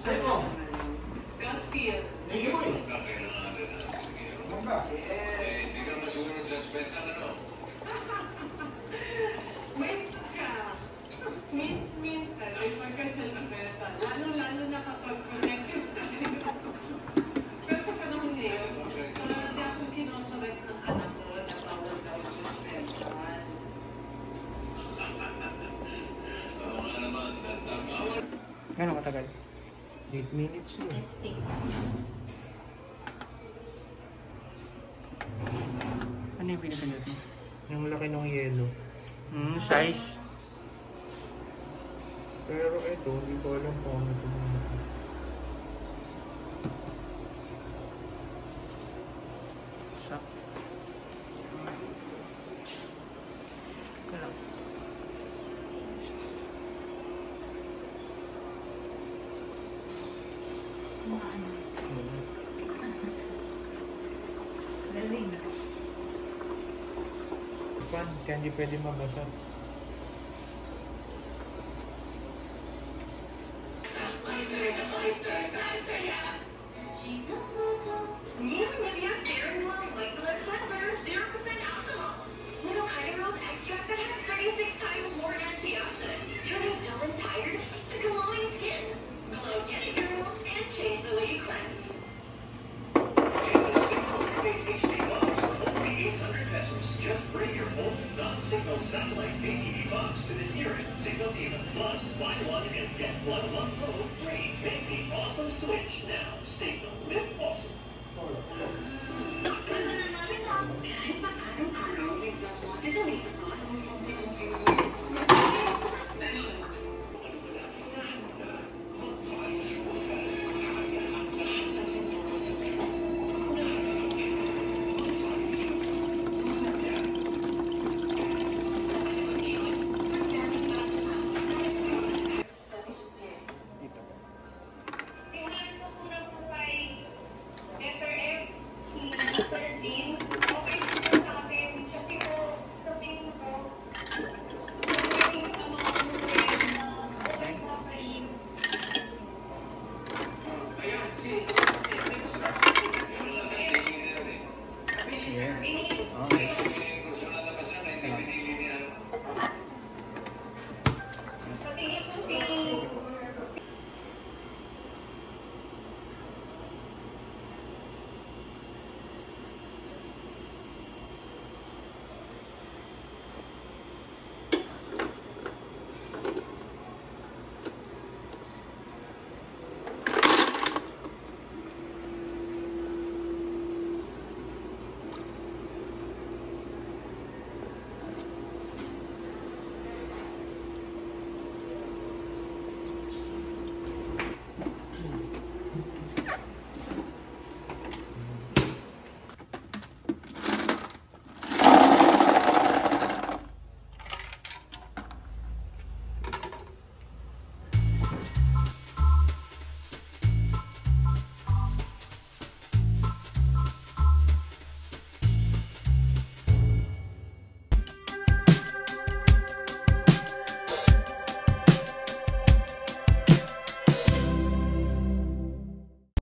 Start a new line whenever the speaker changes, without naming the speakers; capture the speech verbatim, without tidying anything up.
Gut feel.
Hindi mo eh. Ano ba?
Eh, hindi ka masiguro judgmental, ano?
Wait ka. Minsan, ay pagka-judgmental. Lalo-lalo na kapag connected tayo. Pero sa panahon ngayon, hindi ako kinokorek ng anak ko na bawal daw judgmental.
Oo nga naman, bawal.
Gano'ng katagal? eight minutes yun.
Testing.
Ano yung pinipindot mo?
Yung laki ng yelo.
Hmm, size.
Pero ito, hindi ko alam kung ano ito.
Sak. Kalap.
Maano.
Hmm.
Galing.
Pan, kaya hindi pwede mabasa.
New Nivea Fair and Well Micellar Cleanser, zero percent alcohol. Little Hydrose extract that has thirty-six times more antioxidant, turning dull and tired to glowing skin. Glow Getty Girl and change the way you cleanse.
H D box for only eight hundred pesos. Just bring your own non-signal satellite pay T V box to the nearest Signal dealer. Plus, buy one and get one month load free. Make the awesome switch now. Signal. Live awesome.
Ganda na namin ha. Kahit pa araw-araw, may black water tomato sauce. Special. Tingnan ko po na po kay Letter F, si Sir Jean. Okay po sa akin. Kasi po, sa tingin ko, okay sa mga friend na okay sa akin.
Ayan, si...
Yes.
Oh.
Okay.
May kurso na nabasan na hindi pinili niya.
Sa tingin ko si